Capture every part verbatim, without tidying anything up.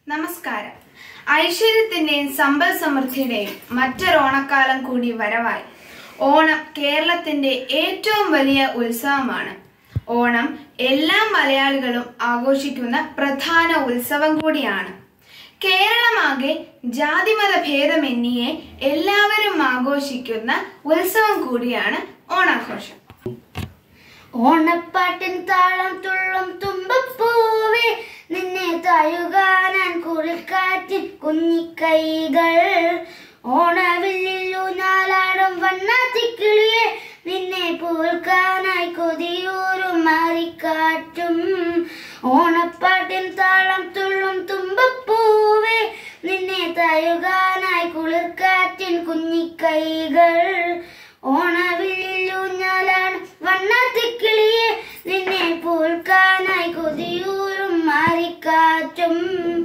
നമസ്കാരം. ഐശ്വര്യത്തിന്റെയും സമ്പൽ സമൃദ്ധിയുടെയും മറ്റൊരു ഓണക്കാലം കൂടി വരവായി. ഓണം കേരളത്തിന്റെ ഏറ്റവും വലിയ ഉത്സവമാണ്. ഓണം എല്ലാ മലയാളികളും ആഘോഷിക്കുന്ന പ്രധാന ഉത്സവം കൂടിയാണ്. കേരളമാകെ ജാതിമത ഭേദമന്യേ എല്ലാവരും ആഘോഷിക്കുന്ന ഉത്സവം കൂടിയാണ് ഓണാഘോഷം. ഓണപ്പാട്ടിൻ താളം തുള്ളും തുമ്പപ്പൂവേ, നിന്നെ തഴുകാനാൻ കുളിക്കാറ്റിൻ കുഞ്ഞിക്കൈകൾ. ഓണവില്ലൂഞ്ഞാലാടും വണ്ണാത്തിക്കിളിയെ, നിന്നെ പൂൽക്കാനായി കൊതിയൂറും മാറിക്കാറ്റും. ഓണപ്പാട്ടിൻ താളം തുള്ളും തുമ്പപ്പൂവേ, നിന്നെ തഴുകാനായി കുളിർക്കാറ്റിൻ കുഞ്ഞിക്കൈകൾ. ഓണവില്ലൂഞ്ഞാലാണ് വണ്ണാത്തിക്കിളിയെ, നിന്നെ പൂൽക്കാനായി കൊതിയൂറും മാറിക്കാറ്റും.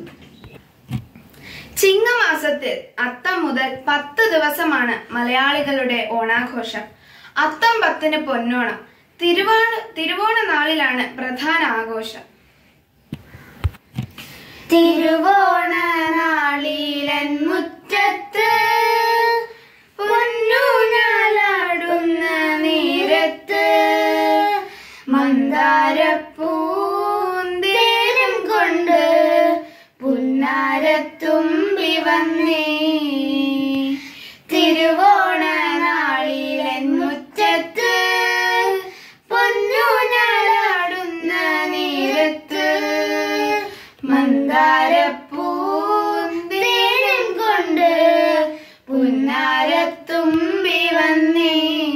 ചിങ്ങമാസത്തിൽ അത്തം മുതൽ പത്ത് ദിവസമാണ് മലയാളികളുടെ ഓണാഘോഷം. അത്തം പത്തിന് പൊന്നോണം, തിരുവോണ തിരുവോണ നാളിലാണ് പ്രധാന ആഘോഷം. തിരുവോണ നാളിലൻ മുറ്റത്ത് പൊന്നൂഞ്ഞാലാടുന്ന നേരത്ത്, മന്ദാരപ്പൂന്തേനും കൊണ്ട് പുന്നാരത്തുമ്പി വന്നേ. തിരുവോണ നാളിലൻ മുറ്റത്ത് പൊന്നൂഞ്ഞാലാടുന്ന നേരത്ത്, മന്ദാരപ്പൂന്തേനും കൊണ്ട് പുന്നാരത്തുമ്പി വന്നേ.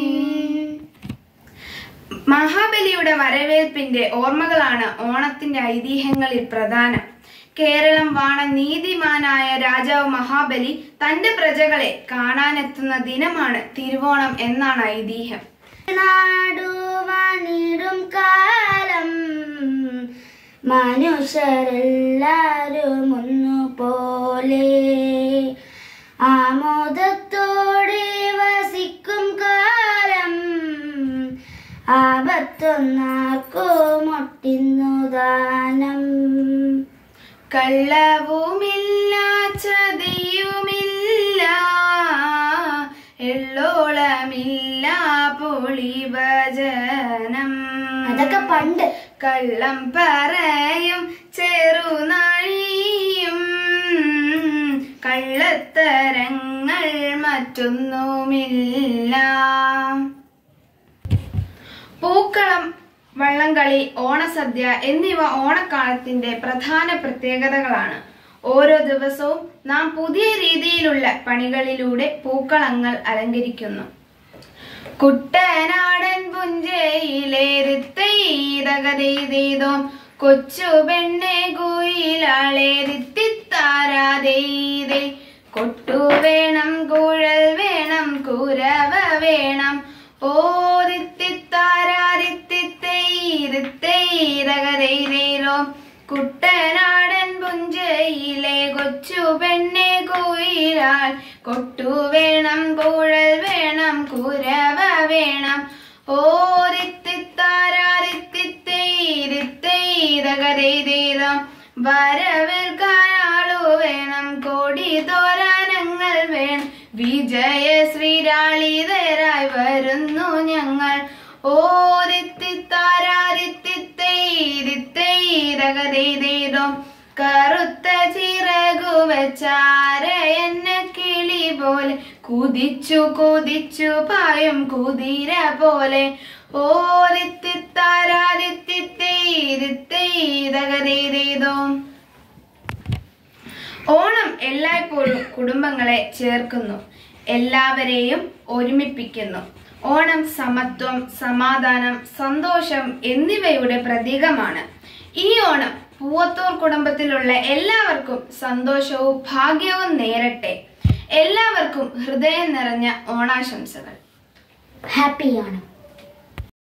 മഹാബലിയുടെ വരവേൽപ്പിന്റെ ഓർമ്മകളാണ് ഓണത്തിന്റെ ഐതിഹ്യങ്ങളിൽ പ്രധാനം. കേരളം വാണ നീതിമാനായ രാജാവ് മഹാബലി തന്റെ പ്രജകളെ കാണാനെത്തുന്ന ദിനമാണ് തിരുവോണം എന്നാണ് ഐതിഹ്യം. നാടുവാണിടും കാലം മനുഷ്യരെല്ലാരും ഒന്നുപോലെ, ആമോദത്തോടെ വസിക്കും കാലം, ആപത്തൊന്നാർക്കും ഒട്ടിന്നു ദാനം. കള്ളവുമില്ല ചതിയുമില്ല, എള്ളോളമില്ല പൊളിഭജനം. അതൊക്കെ പണ്ട്. കള്ളം പറയും ചെറുനാഴിയും, കള്ളത്തരങ്ങൾ മറ്റൊന്നുമില്ല. പൂക്കളം, വള്ളംകളി, ഓണസദ്യ എന്നിവ ഓണക്കാലത്തിന്റെ പ്രധാന പ്രത്യേകതകളാണ്. ഓരോ ദിവസവും നാം പുതിയ രീതിയിലുള്ള പണികളിലൂടെ പൂക്കളങ്ങൾ അലങ്കരിക്കുന്നു. കുട്ടനാടൻ പുഞ്ചയിലേരിത്തീതകതീതോം, കൊച്ചു പെണ്ണെ കുയിലാളേരിത്തിത്താരാതീതേ. കൊട്ടു വേണം, കുഴൽ വേണം, കുരവ വേണം, ഓരിത്തിത്താരാരിത്തിത്തൈരിത്തൈതകതീതോം. കുട്ടനാടൻ പുഞ്ചയിലെ കൊച്ചു പെണ്ണെ കുയിലാൾ, കൊട്ടു വേണം, കുഴൽ വേണം, കുരവ വേണം, ഓരിത്തിത്താരാരിത്തിത്തൈരിത്തൈതകതീതോം. വരവേൽക്കാനാളു വേണം, കൊടി തോരാനങ്ങൾ വേണം, വിജയ ശ്രീരാളിതരായി വരുന്നു ഞങ്ങൾ. ഓരിത്തിത്താരാരിത്തിത്തൈരിത്തൈതകതീതോം. കറുത്ത ചിറകു വെച്ചാര എന്ന കിളി പോലെ, കുതിച്ചു കുതിച്ചു പായും കുതിര പോലെ. ഓരിത്തിത്താരാരിത്തിത്തൈരിത്തൈതകതീതോം. ഓണം എല്ലായ്പ്പോഴും കുടുംബങ്ങളെ ചേർക്കുന്നു, എല്ലാവരെയും ഒരുമിപ്പിക്കുന്നു. ഓണം സമത്വം, സമാധാനം, സന്തോഷം എന്നിവയുടെ പ്രതീകമാണ്. ഈ ഓണം പൂവത്തൂർ കുടുംബത്തിലുള്ള എല്ലാവർക്കും സന്തോഷവും ഭാഗ്യവും നേരട്ടെ. എല്ലാവർക്കും ഹൃദയം നിറഞ്ഞ ഓണാശംസകൾ. ഹാപ്പി ഓണം.